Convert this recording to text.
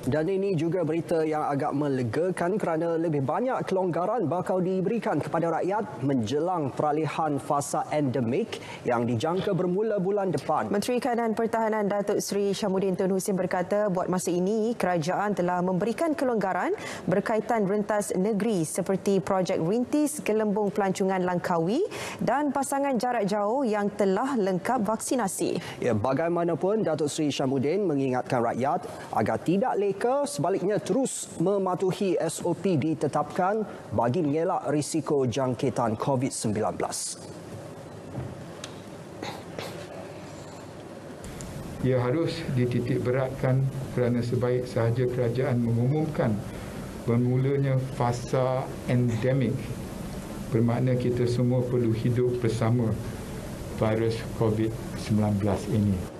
Dan ini juga berita yang agak melegakan kerana lebih banyak kelonggaran bakal diberikan kepada rakyat menjelang peralihan fasa endemik yang dijangka bermula bulan depan. Menteri Kanan Pertahanan Datuk Seri Syamuddin Tun Hussein berkata buat masa ini kerajaan telah memberikan kelonggaran berkaitan rentas negeri seperti projek rintis Gelembung Pelancongan Langkawi dan pasangan jarak jauh yang telah lengkap vaksinasi. Ya, bagaimanapun Datuk Seri Syamuddin mengingatkan rakyat agar tidak leka, sebaliknya terus mematuhi SOP ditetapkan bagi mengelak risiko jangkitan COVID-19. Ia harus dititik beratkan kerana sebaik sahaja kerajaan mengumumkan bermulanya fasa endemik, bermakna kita semua perlu hidup bersama virus COVID-19 ini.